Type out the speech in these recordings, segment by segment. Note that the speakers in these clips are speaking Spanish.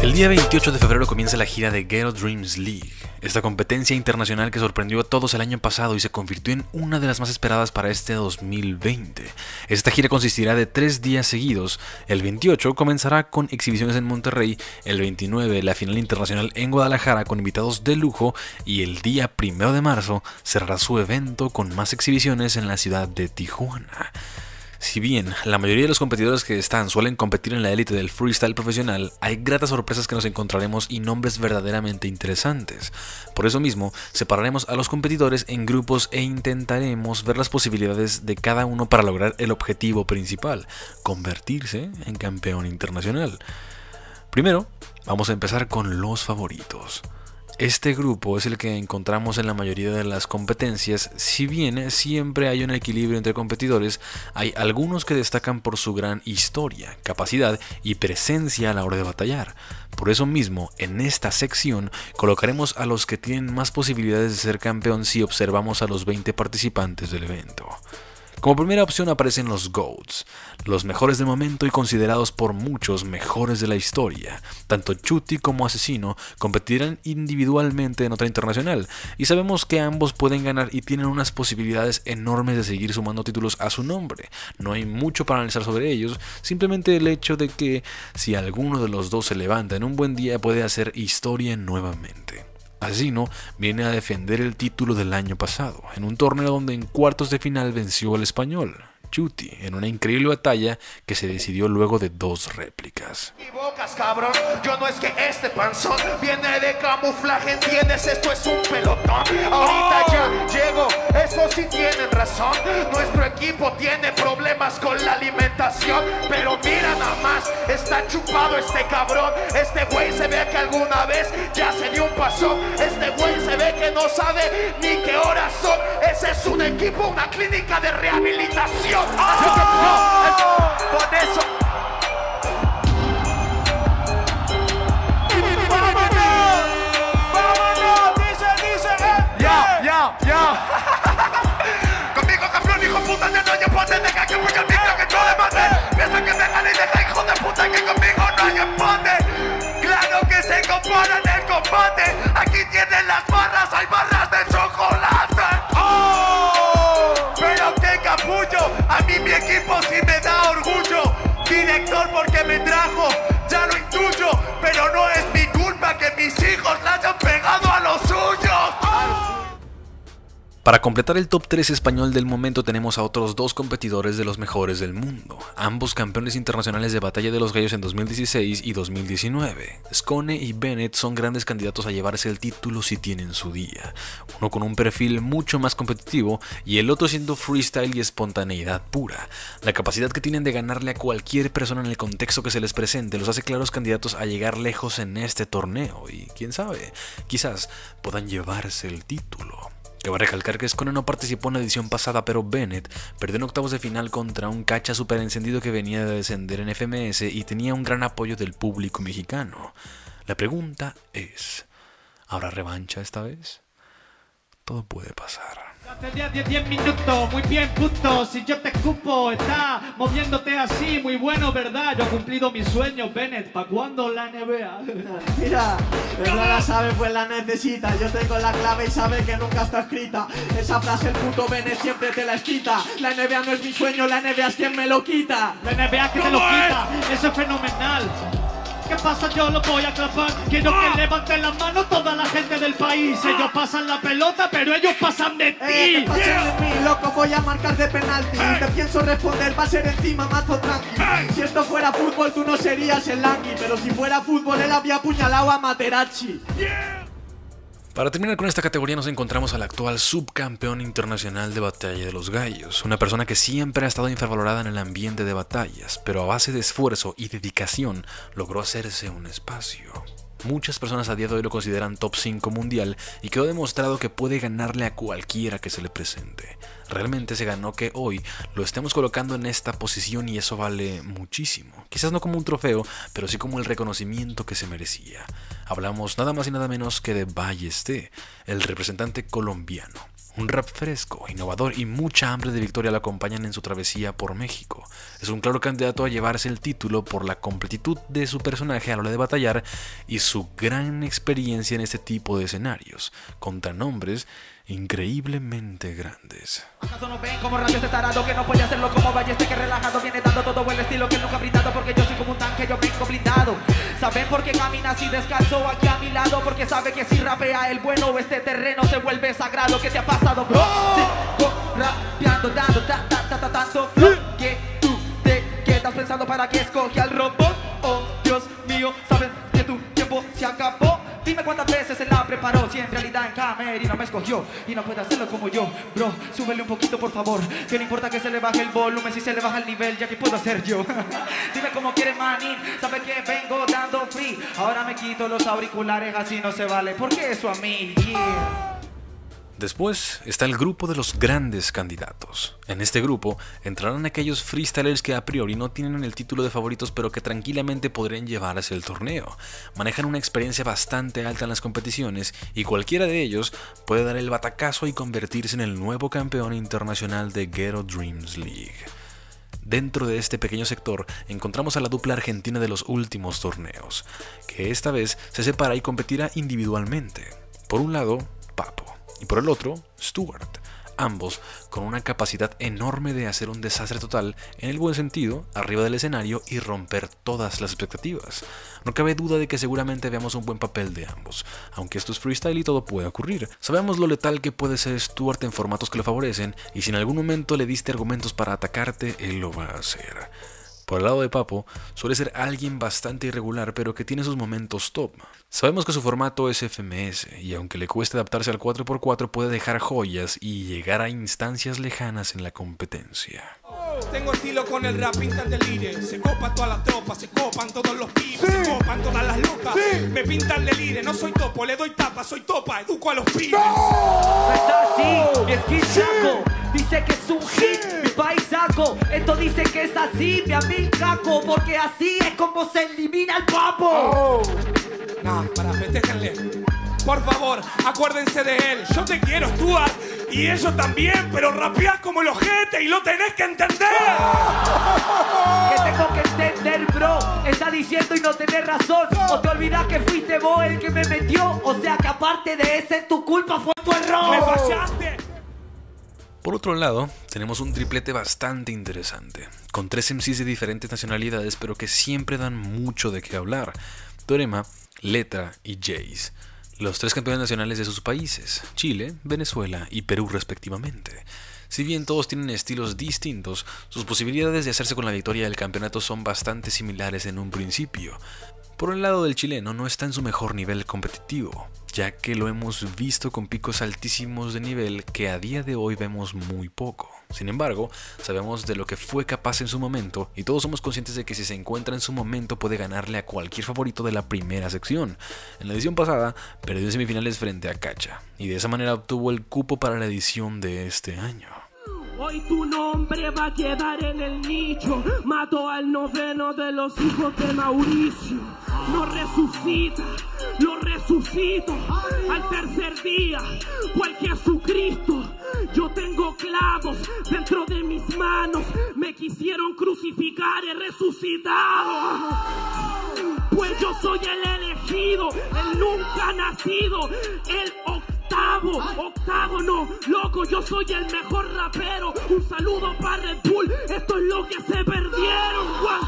El día 28 de febrero comienza la gira de Ghetto Dreams League, esta competencia internacional que sorprendió a todos el año pasado y se convirtió en una de las más esperadas para este 2020. Esta gira consistirá de 3 días seguidos. El 28 comenzará con exhibiciones en Monterrey, el 29 la final internacional en Guadalajara con invitados de lujo y el día 1 de marzo cerrará su evento con más exhibiciones en la ciudad de Tijuana. Si bien la mayoría de los competidores que están suelen competir en la élite del freestyle profesional, hay gratas sorpresas que nos encontraremos y nombres verdaderamente interesantes. Por eso mismo, separaremos a los competidores en grupos e intentaremos ver las posibilidades de cada uno para lograr el objetivo principal, convertirse en campeón internacional. Primero, vamos a empezar con los favoritos. Este grupo es el que encontramos en la mayoría de las competencias. Si bien siempre hay un equilibrio entre competidores, hay algunos que destacan por su gran historia, capacidad y presencia a la hora de batallar. Por eso mismo, en esta sección colocaremos a los que tienen más posibilidades de ser campeón si observamos a los 20 participantes del evento. Como primera opción aparecen los GOATs, los mejores del momento y considerados por muchos mejores de la historia. Tanto Chuty como Asesino competirán individualmente en otra internacional, y sabemos que ambos pueden ganar y tienen unas posibilidades enormes de seguir sumando títulos a su nombre. No hay mucho para analizar sobre ellos, simplemente el hecho de que si alguno de los dos se levanta en un buen día puede hacer historia nuevamente. Asesino viene a defender el título del año pasado, en un torneo donde en cuartos de final venció al español, Chuty, en una increíble batalla que se decidió luego de 2 réplicas. Te equivocas, cabrón, yo no es que este panzón viene de camuflaje, ¿entiendes? Esto es un pelotón. Ahorita ya llego, eso sí tienen razón. Nuestro equipo tiene problemas con la alimentación, pero mira nada más, está chupado este cabrón. Este güey se ve que alguna vez ya se dio un paso. Este güey se ve que no sabe ni qué horas son. Ese es un equipo, una clínica de rehabilitación. Así que no, por eso. ¡Vámonos! Dice, ya. Conmigo, campeón, hijo de puta, ya no hay empate. Deja que busque el micro, que no le mate. Piensa que me gane y deja, hijo de puta, que conmigo no hay empate. Claro que se compara en el combate. Aquí tienen las barras, hay barras de chocolate. ¡Oh! Pero qué capullo, a mí mi equipo sí me da orgullo. Director porque me trajo, ya lo intuyo, pero no es mi culpa que mis hijos le hayan pegado a los suyos. Para completar el top 3 español del momento tenemos a otros 2 competidores de los mejores del mundo, ambos campeones internacionales de Batalla de los Gallos en 2016 y 2019. Skone y Bennett son grandes candidatos a llevarse el título si tienen su día, uno con un perfil mucho más competitivo y el otro siendo freestyle y espontaneidad pura. La capacidad que tienen de ganarle a cualquier persona en el contexto que se les presente los hace claros candidatos a llegar lejos en este torneo y quién sabe, quizás puedan llevarse el título. Cabe recalcar que Skone no participó en la edición pasada, pero Bennett perdió en octavos de final contra un cacha super encendido que venía de descender en FMS y tenía un gran apoyo del público mexicano. La pregunta es, ¿habrá revancha esta vez? Todo puede pasar. Hace 10 minutos, muy bien, puto. Si yo te escupo, está moviéndote así, muy bueno, ¿verdad? Yo he cumplido mi sueño, Bennett. ¿Pa' cuándo la NBA? Mira, no la sabe, pues la necesita. Yo tengo la clave y sabe que nunca está escrita. Esa frase el puto Bennett siempre te la quita. La NBA no es mi sueño, la NBA es quien me lo quita. La NBA que te lo quita, eso es fenomenal. ¿Qué pasa? Yo lo voy a clapar. Quiero que levanten la mano toda la gente del país. Ellos pasan la pelota, pero ellos pasan de ti. Te pases de mí, loco, voy a marcar de penalti. Te pienso responder, va a ser encima, mazo tranqui. Si esto fuera fútbol, tú no serías el Langui. Pero si fuera fútbol, él había apuñalado a Materazzi. Para terminar con esta categoría nos encontramos al actual subcampeón internacional de Batalla de los Gallos, una persona que siempre ha estado infravalorada en el ambiente de batallas, pero a base de esfuerzo y dedicación logró hacerse un espacio. Muchas personas a día de hoy lo consideran top 5 mundial y quedó demostrado que puede ganarle a cualquiera que se le presente. Realmente se ganó que hoy lo estemos colocando en esta posición y eso vale muchísimo. Quizás no como un trofeo, pero sí como el reconocimiento que se merecía. Hablamos nada más y nada menos que de Ballesté, el representante colombiano. Un rap fresco, innovador y mucha hambre de victoria lo acompañan en su travesía por México. Es un claro candidato a llevarse el título por la completitud de su personaje a la hora de batallar y su gran experiencia en este tipo de escenarios, contra nombres increíblemente grandes. ¿Acaso no ven como radio este tarado que no puede hacerlo como Balleste, que relajado viene dando todo el estilo que nunca ha brindado? Porque yo soy como un tanque, yo vengo blindado. ¿Saben por qué camina así descalzo aquí a mi lado? Porque sabe que si rapea el bueno este terreno se vuelve sagrado. ¿Qué te ha pasado, bro? Sigo rapeando, dando tanto flow que tú te quedas pensando para que escogí al robot. Oh, Dios mío, sabes que tu tiempo se acabó. Dime cuántas veces él la preparó, si en realidad en camerino me escogió y no puede hacerlo como yo. Bro, súbele un poquito por favor, que no importa que se le baje el volumen, si se le baja el nivel ya que puedo hacer yo. Dime cómo quiere manín, sabe que vengo dando free. Ahora me quito los auriculares, así no se vale, porque eso a mí, yeah. Después está el grupo de los grandes candidatos. En este grupo entrarán aquellos freestylers que a priori no tienen el título de favoritos pero que tranquilamente podrían llevarse el torneo. Manejan una experiencia bastante alta en las competiciones y cualquiera de ellos puede dar el batacazo y convertirse en el nuevo campeón internacional de Ghetto Dreams League. Dentro de este pequeño sector encontramos a la dupla argentina de los últimos torneos, que esta vez se separa y competirá individualmente. Por un lado, Papo. Y por el otro, Stuart, ambos con una capacidad enorme de hacer un desastre total, en el buen sentido, arriba del escenario y romper todas las expectativas. No cabe duda de que seguramente veamos un buen papel de ambos, aunque esto es freestyle y todo puede ocurrir. Sabemos lo letal que puede ser Stuart en formatos que lo favorecen, y si en algún momento le diste argumentos para atacarte, él lo va a hacer. Por el lado de Papo, suele ser alguien bastante irregular, pero que tiene sus momentos top. Sabemos que su formato es FMS, y aunque le cueste adaptarse al 4x4, puede dejar joyas y llegar a instancias lejanas en la competencia. Tengo estilo con el rap, pintan del lire. Se copa toda la tropa, se copan todos los pibes, se copan todas las locas. Me pintan del lire, no soy topo, le doy tapa, soy topa, educo a los pibes. No es así, mi esquichaco dice que es un hit, mi paisaco. Esto dice que es así, mi amigo caco, porque así es como se elimina el papo. No, para festejenle. Por favor, acuérdense de él. Yo te quiero, Stuart, y ellos también, pero rapeás como el ojete y lo tenés que entender. ¿Qué tengo que entender, bro? Está diciendo y no tenés razón. O te olvidás que fuiste vos el que me metió. O sea que aparte de ese, tu culpa fue tu error. ¡Me fallaste! Por otro lado, tenemos un triplete bastante interesante, con 3 MCs de diferentes nacionalidades pero que siempre dan mucho de qué hablar. Teorema, Letra y Jace. Los 3 campeones nacionales de sus países, Chile, Venezuela y Perú respectivamente. Si bien todos tienen estilos distintos, sus posibilidades de hacerse con la victoria del campeonato son bastante similares en un principio. Por el lado del chileno no está en su mejor nivel competitivo, ya que lo hemos visto con picos altísimos de nivel que a día de hoy vemos muy poco. Sin embargo, sabemos de lo que fue capaz en su momento y todos somos conscientes de que si se encuentra en su momento puede ganarle a cualquier favorito de la primera sección. En la edición pasada perdió en semifinales frente a Cacha y de esa manera obtuvo el cupo para la edición de este año. Hoy tu nombre va a quedar en el nicho. Mato al noveno de los hijos de Mauricio. Lo resucita, lo resucito. Al tercer día, cual Jesucristo. Yo tengo clavos dentro de mis manos. Me quisieron crucificar, he resucitado. Pues yo soy el elegido, el nunca nacido, el octavo, no, loco, yo soy el mejor rapero. Un saludo para Red Bull, esto es lo que se perdieron.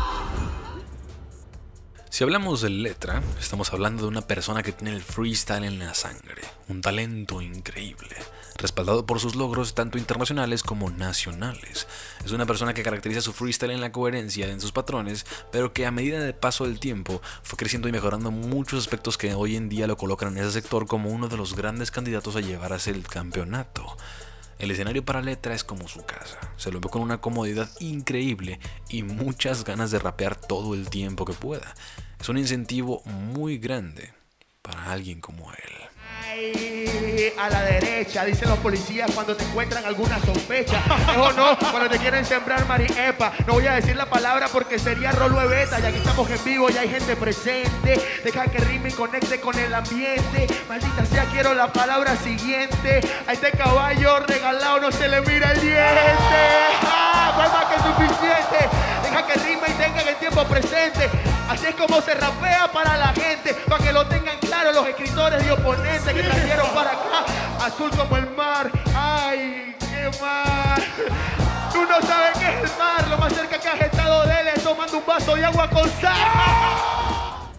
Si hablamos de Letra, estamos hablando de una persona que tiene el freestyle en la sangre, un talento increíble, respaldado por sus logros tanto internacionales como nacionales. Es una persona que caracteriza su freestyle en la coherencia en sus patrones, pero que a medida del paso del tiempo fue creciendo y mejorando muchos aspectos que hoy en día lo colocan en ese sector como uno de los grandes candidatos a llevarse el campeonato. El escenario para Letra es como su casa, se lo ve con una comodidad increíble y muchas ganas de rapear todo el tiempo que pueda. Es un incentivo muy grande para alguien como él. a la derecha, dicen los policías cuando te encuentran alguna sospecha. O no, cuando te quieren sembrar mariepa. No voy a decir la palabra porque sería rolo de beta. Y aquí estamos en vivo y hay gente presente. Deja que rime y conecte con el ambiente. Maldita sea, quiero la palabra siguiente. A este caballo regalado no se le mira el diente. Fue más que suficiente. Deja que rime y tenga el tiempo presente. Así es como se rapea para la gente, para que lo tengan claro los escritores y oponentes que trajeron para acá. Azul como el mar, ay, qué mar. Tú no sabes qué es el mar, lo más cerca que has estado de él es tomando un vaso de agua con sal.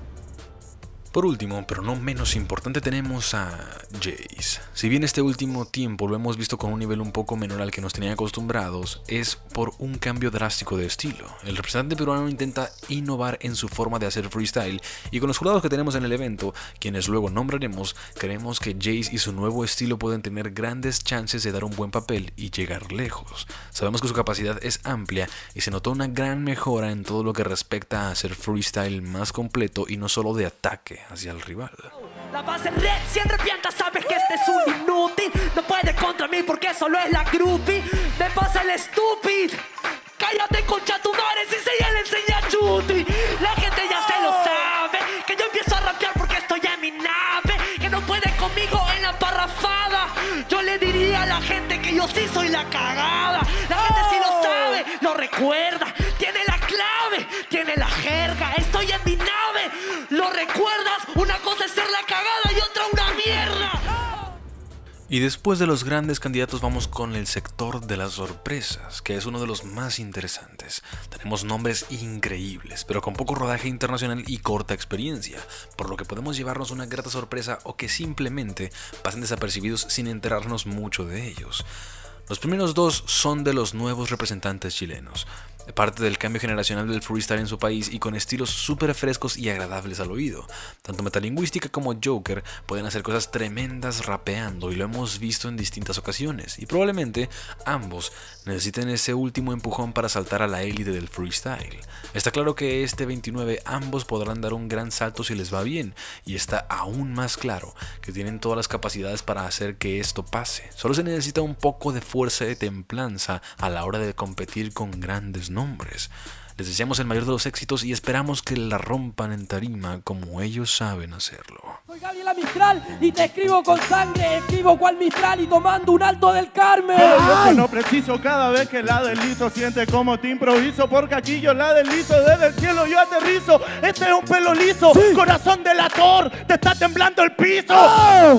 Por último, pero no menos importante, tenemos a Jace. Si bien este último tiempo lo hemos visto con un nivel un poco menor al que nos tenían acostumbrados, es por un cambio drástico de estilo. El representante peruano intenta innovar en su forma de hacer freestyle, y con los jurados que tenemos en el evento, quienes luego nombraremos, creemos que Jace y su nuevo estilo pueden tener grandes chances de dar un buen papel y llegar lejos. Sabemos que su capacidad es amplia y se notó una gran mejora en todo lo que respecta a hacer freestyle más completo y no solo de ataque hacia el rival. La base red, si arrepientas sabes que este es un inútil. No puede contra mí porque solo es la groupie. Me pasa el estúpido. Cállate concha tu madre si se ya le enseña a Chuti. La gente ya se lo sabe, que yo empiezo a rapear porque estoy en mi nave. Que no puede conmigo en la parrafada. Yo le diría a la gente que yo sí soy la cagada. La gente sí lo sabe, lo recuerda. Tiene la clave, tiene la jerga. Estoy en mi nave. ¿Lo recuerdas? Una cosa es ser la cagada y otra una mierda. Y después de los grandes candidatos vamos con el sector de las sorpresas, que es uno de los más interesantes. Tenemos nombres increíbles, pero con poco rodaje internacional y corta experiencia, por lo que podemos llevarnos una grata sorpresa o que simplemente pasen desapercibidos sin enterarnos mucho de ellos. Los primeros dos son de los nuevos representantes chilenos, parte del cambio generacional del freestyle en su país y con estilos súper frescos y agradables al oído. Tanto Metalingüística como Joker pueden hacer cosas tremendas rapeando y lo hemos visto en distintas ocasiones, y probablemente ambos necesiten ese último empujón para saltar a la élite del freestyle. Está claro que este 29 ambos podrán dar un gran salto si les va bien, y está aún más claro que tienen todas las capacidades para hacer que esto pase. Solo se necesita un poco de fuerza y de templanza a la hora de competir con grandes nombres. Les deseamos el mayor de los éxitos y esperamos que la rompan en tarima como ellos saben hacerlo. Soy Gabriela Mistral y te escribo con sangre. Escribo cual Mistral y tomando un alto del Carmen. Yo no preciso cada vez que la deslizo. Siente como te improviso, porque aquí yo la deslizo. Desde el cielo yo aterrizo. Este es un pelo liso, sí. Corazón delator, te está temblando el piso. ¡Oh!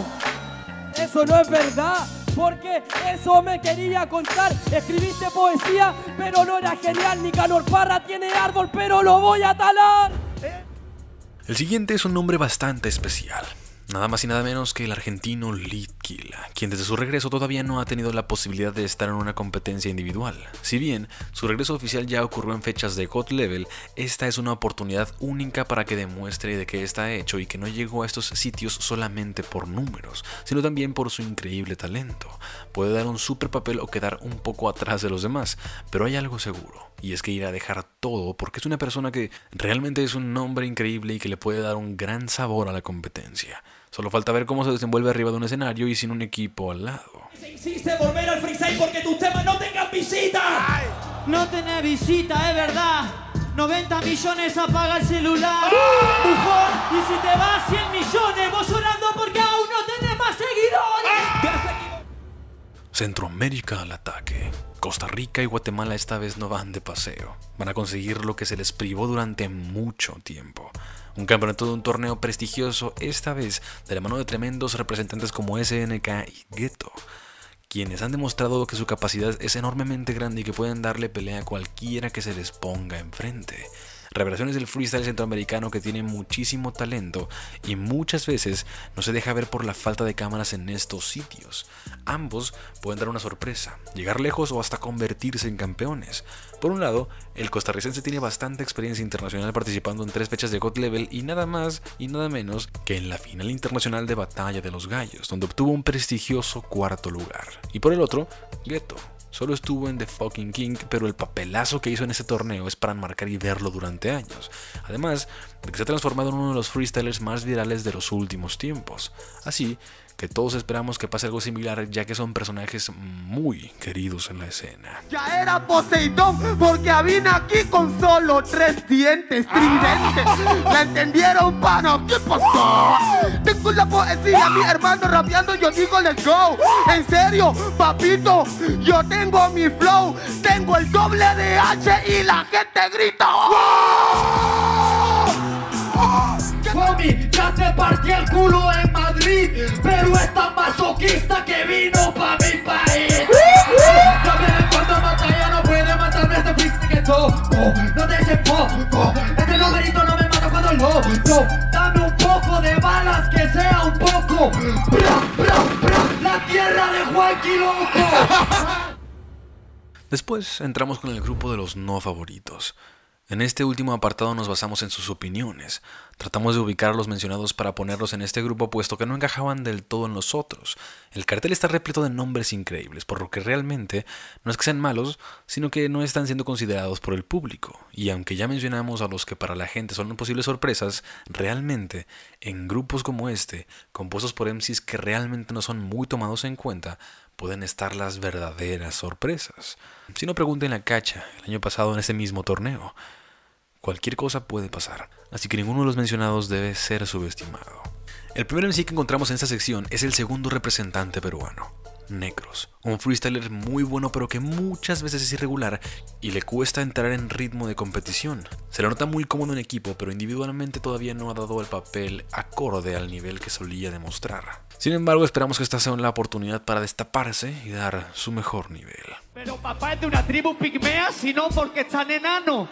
Eso no es verdad, porque eso me quería contar. Escribiste poesía, pero no era genial. Nicanor Parra tiene árbol, pero lo voy a talar. El siguiente es un nombre bastante especial. Nada más y nada menos que el argentino Litkill, quien desde su regreso todavía no ha tenido la posibilidad de estar en una competencia individual. Si bien su regreso oficial ya ocurrió en fechas de God Level, esta es una oportunidad única para que demuestre de qué está hecho y que no llegó a estos sitios solamente por números, sino también por su increíble talento. Puede dar un super papel o quedar un poco atrás de los demás, pero hay algo seguro, y es que irá a dejar todo porque es una persona que realmente es un nombre increíble y que le puede dar un gran sabor a la competencia. Solo falta ver cómo se desenvuelve arriba de un escenario y sin un equipo al lado. Se insiste volver al freestyle porque tus temas no tengan visita. No tenés visita, es verdad. 90 millones apaga el celular. Bufón, y si te vas 100 millones, vos llorando porque aún no tenés más seguidores. Centroamérica al ataque. Costa Rica y Guatemala esta vez no van de paseo. Van a conseguir lo que se les privó durante mucho tiempo. Un campeonato de un torneo prestigioso, esta vez de la mano de tremendos representantes como SNK y Ghetto, quienes han demostrado que su capacidad es enormemente grande y que pueden darle pelea a cualquiera que se les ponga enfrente. Revelaciones del freestyle centroamericano que tiene muchísimo talento y muchas veces no se deja ver por la falta de cámaras en estos sitios. Ambos pueden dar una sorpresa, llegar lejos o hasta convertirse en campeones. Por un lado, el costarricense tiene bastante experiencia internacional participando en 3 fechas de God Level y nada más y nada menos que en la final internacional de Batalla de los Gallos, donde obtuvo un prestigioso 4º lugar. Y por el otro, Ghetto. Solo estuvo en The Fucking King, pero el papelazo que hizo en ese torneo es para marcar y verlo durante años. Además de que se ha transformado en uno de los freestylers más virales de los últimos tiempos. Así que todos esperamos que pase algo similar, ya que son personajes muy queridos en la escena. Ya era Poseidón porque vine aquí con solo 3 dientes tridentes. ¿La entendieron, pano? ¿Qué pasó? Tengo la poesía, mi hermano rapeando, yo digo let's go. En serio, papito, yo tengo mi flow. Tengo el doble de H y la gente grita Mami, ya te partí el culo en Madrid, pero es tan masoquista que vino pa' mi país. También cuando batalla no puede matarme este freak que toco. No te eches poco, este numerito no me mata cuando lo dame un poco de balas, que sea un poco. La tierra de Juanqui loco. Después entramos con el grupo de los no favoritos. En este último apartado nos basamos en sus opiniones. Tratamos de ubicar a los mencionados para ponerlos en este grupo, puesto que no encajaban del todo en los otros. El cartel está repleto de nombres increíbles, por lo que realmente no es que sean malos, sino que no están siendo considerados por el público. Y aunque ya mencionamos a los que para la gente son posibles sorpresas, realmente en grupos como este, compuestos por MCs que realmente no son muy tomados en cuenta, pueden estar las verdaderas sorpresas. Si no, pregunten a Cacha el año pasado en ese mismo torneo. Cualquier cosa puede pasar, así que ninguno de los mencionados debe ser subestimado. El primer MC que encontramos en esta sección es el segundo representante peruano, Necros, un freestyler muy bueno pero que muchas veces es irregular y le cuesta entrar en ritmo de competición. Se le nota muy cómodo en equipo, pero individualmente todavía no ha dado el papel acorde al nivel que solía demostrar. Sin embargo, esperamos que esta sea la oportunidad para destaparse y dar su mejor nivel. Pero papá es de una tribu pigmea, sino porque es tan enano.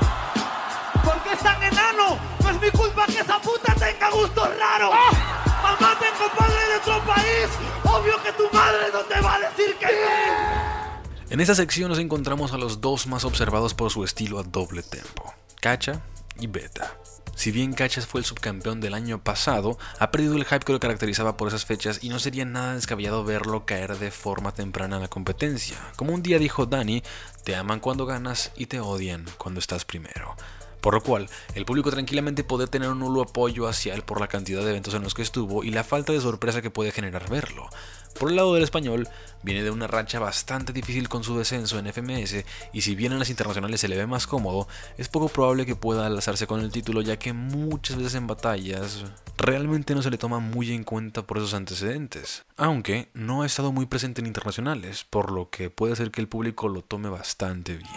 ¿Por qué es tan enano? No es mi culpa que esa puta tenga gustos raros. Mamá, tengo padre de otro país. Obvio que tu madre no te va a decir que sí. En esta sección nos encontramos a los dos más observados por su estilo a doble tempo, Cacha y Beta. Si bien Cacha fue el subcampeón del año pasado, ha perdido el hype que lo caracterizaba por esas fechas y no sería nada descabellado verlo caer de forma temprana en la competencia. Como un día dijo Dani, te aman cuando ganas y te odian cuando estás primero. Por lo cual, el público tranquilamente puede tener un nulo apoyo hacia él por la cantidad de eventos en los que estuvo y la falta de sorpresa que puede generar verlo. Por el lado del español, viene de una racha bastante difícil con su descenso en FMS y si bien en las internacionales se le ve más cómodo, es poco probable que pueda alzarse con el título, ya que muchas veces en batallas realmente no se le toma muy en cuenta por esos antecedentes, aunque no ha estado muy presente en internacionales, por lo que puede ser que el público lo tome bastante bien.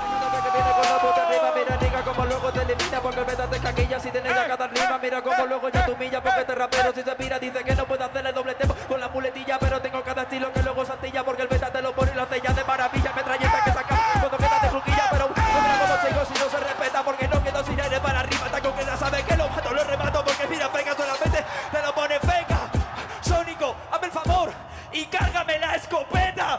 Mira como luego te elimina porque el beta te caquilla si tienes ya cada rima. Mira como luego ya te humilla porque este rapero si se pira dice que no puede hacer el doble tempo con la muletilla, pero tengo cada estilo que luego santilla porque el beta te lo pone y lo hace ya de maravilla. Metralleta que saca cuando quedas de fruquilla, pero mira como sigo si no se respeta porque no quedo sin aire para arriba. Taco que ya sabe que lo mato, lo remato porque mira pega solamente te lo pone venga. Sónico, hazme el favor y cárgame la escopeta.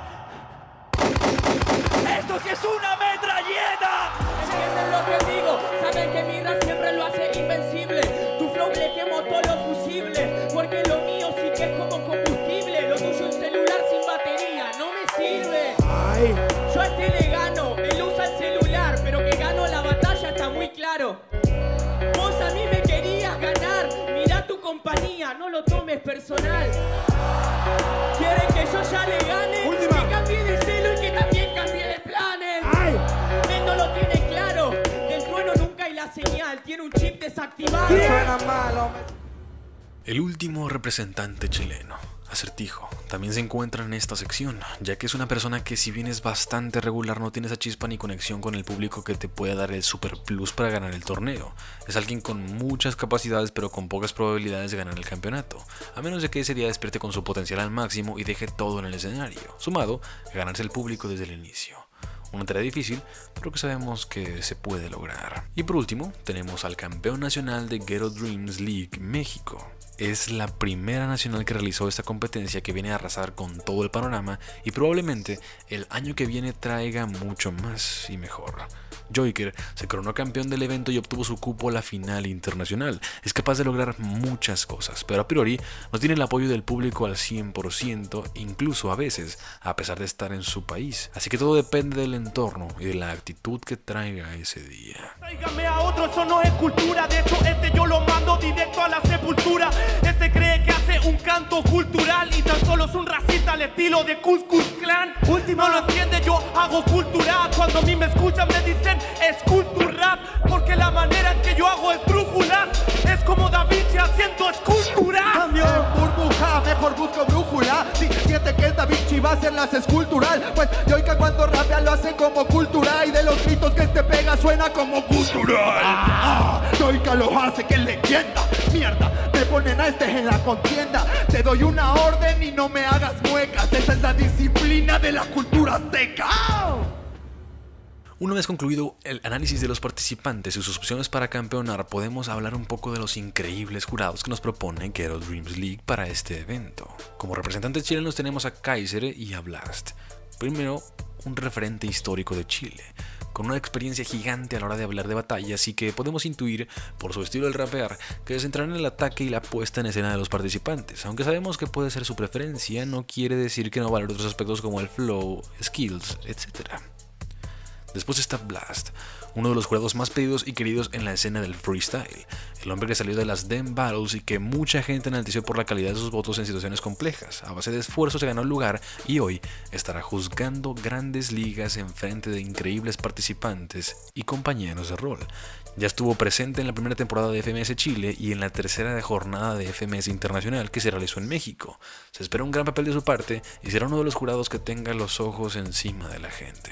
Esto sí es una metralleta. ¿Entienden lo que digo? Saben que mi rap siempre lo hace invencible. Tu flow le quemo todos los fusibles, porque lo mío sí que es como combustible. Lo tuyo es celular sin batería, no me sirve. Ay. Yo a este le gano, él usa el celular, pero que gano la batalla está muy claro. Vos a mí me querías ganar, mirá tu compañía, no lo tomes personal. Quieren que yo ya le gane, que cambie de celo y que también cambie de planes. Ay. Él no lo tiene claro, del trueno nunca hay la señal, tiene un chip desactivado. Suena mal, El último representante chileno, Acertijo, también se encuentra en esta sección, ya que es una persona que si bien es bastante regular no tiene esa chispa ni conexión con el público que te puede dar el super plus para ganar el torneo. Es alguien con muchas capacidades pero con pocas probabilidades de ganar el campeonato, a menos de que ese día despierte con su potencial al máximo y deje todo en el escenario, sumado a ganarse el público desde el inicio. Una tarea difícil, pero que sabemos que se puede lograr. Y por último, tenemos al campeón nacional de Ghetto Dreams League México. Es la primera nacional que realizó esta competencia, que viene a arrasar con todo el panorama y probablemente el año que viene traiga mucho más y mejor. Joyker se coronó campeón del evento y obtuvo su cupo a la final internacional. Es capaz de lograr muchas cosas, pero a priori no tiene el apoyo del público al 100%, incluso a veces, a pesar de estar en su país. Así que todo depende del entorno y de la actitud que traiga ese día. Tráigame a otro otro, eso no es cultura. De hecho, yo lo mando directo a la sepultura. Cree que hace un canto cultural y tan solo es un racista al estilo de Ku Klux Klan. No lo entiende, yo hago cultura. Cuando a mí me escuchan me dicen es cultura, porque la manera en que yo hago es brújula. Es como Da Vinci haciendo escultura. Cambio burbuja, mejor busco brújula. Si siente que Da Vinci va a hacer las escultural, pues Yoika cuando rapea lo hace como cultura. Y de los gritos que te pega suena como cultural. Yoika lo hace, que leyenda. Mierda, me ponen a en la contienda. Te doy una orden y no me hagas muecas. Esa es la disciplina de la cultura azteca. Una vez concluido el análisis de los participantes y sus opciones para campeonar, podemos hablar un poco de los increíbles jurados que nos propone Ghetto Dreams League para este evento. Como representantes chilenos tenemos a Kaiser y a Blast. Primero, un referente histórico de Chile, con una experiencia gigante a la hora de hablar de batallas y que podemos intuir, por su estilo del rapear, que se centrará en el ataque y la puesta en escena de los participantes. Aunque sabemos que puede ser su preferencia, no quiere decir que no valore otros aspectos como el flow, skills, etc. Después está Blast, uno de los jurados más pedidos y queridos en la escena del freestyle, el hombre que salió de las Dem Battles y que mucha gente enalteció por la calidad de sus votos en situaciones complejas. A base de esfuerzo se ganó el lugar y hoy estará juzgando grandes ligas en frente de increíbles participantes y compañeros de rol. Ya estuvo presente en la primera temporada de FMS Chile y en la tercera jornada de FMS Internacional que se realizó en México. Se espera un gran papel de su parte y será uno de los jurados que tenga los ojos encima de la gente.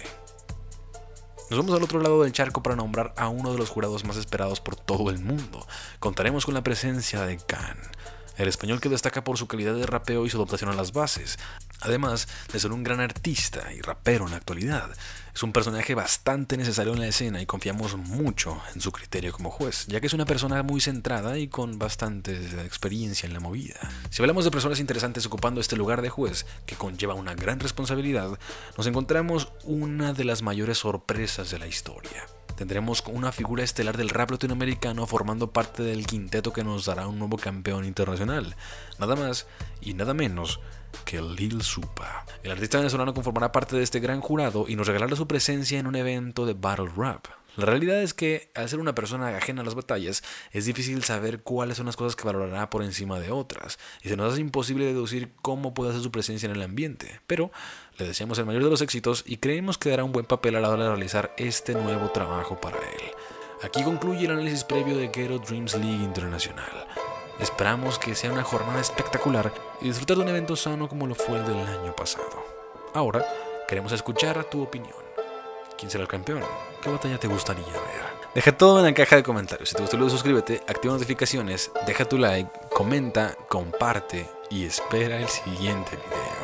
Nos vamos al otro lado del charco para nombrar a uno de los jurados más esperados por todo el mundo. Contaremos con la presencia de Khan, el español que destaca por su calidad de rapeo y su adaptación a las bases, además de ser un gran artista y rapero en la actualidad. Es un personaje bastante necesario en la escena y confiamos mucho en su criterio como juez, ya que es una persona muy centrada y con bastante experiencia en la movida. Si hablamos de personas interesantes ocupando este lugar de juez, que conlleva una gran responsabilidad, nos encontramos una de las mayores sorpresas de la historia. Tendremos una figura estelar del rap latinoamericano formando parte del quinteto que nos dará un nuevo campeón internacional, nada más y nada menos que Lil Supa. El artista venezolano conformará parte de este gran jurado y nos regalará su presencia en un evento de Battle Rap. La realidad es que, al ser una persona ajena a las batallas, es difícil saber cuáles son las cosas que valorará por encima de otras, y se nos hace imposible deducir cómo puede ser su presencia en el ambiente, pero le deseamos el mayor de los éxitos y creemos que dará un buen papel a la hora de realizar este nuevo trabajo para él. Aquí concluye el análisis previo de Ghetto Dreams League Internacional. Esperamos que sea una jornada espectacular y disfrutar de un evento sano como lo fue el del año pasado. Ahora, queremos escuchar tu opinión. ¿Quién será el campeón? ¿Qué batalla te gustaría ver? Deja todo en la caja de comentarios. Si te gustó el video, suscríbete, activa notificaciones, deja tu like, comenta, comparte y espera el siguiente video.